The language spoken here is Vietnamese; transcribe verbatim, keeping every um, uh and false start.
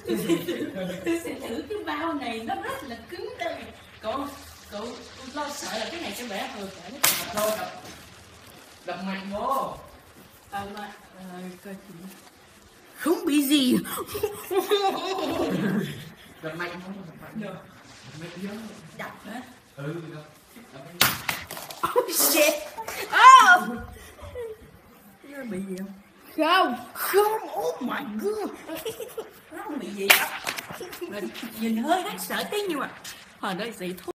Tôi sẽ thử cái bao này, nó rất là cứng đây. Cậu, cậu lo sợ là cái này sẽ bẻ vừa cả cái thôi đập đập mạnh vô. à mà à, coi không bị gì. Đập mạnh không? Đập mạnh Được. Đập mạnh vô. Đập hả? Ừ đập. Đập mạnh. Oh shit. Oh. Nó bị gì không? Không. Không. Oh my god. Nó không bị gì. Mình nhìn hơi đáng sợ tí nhưng mà hồi đó sẽ thuốc.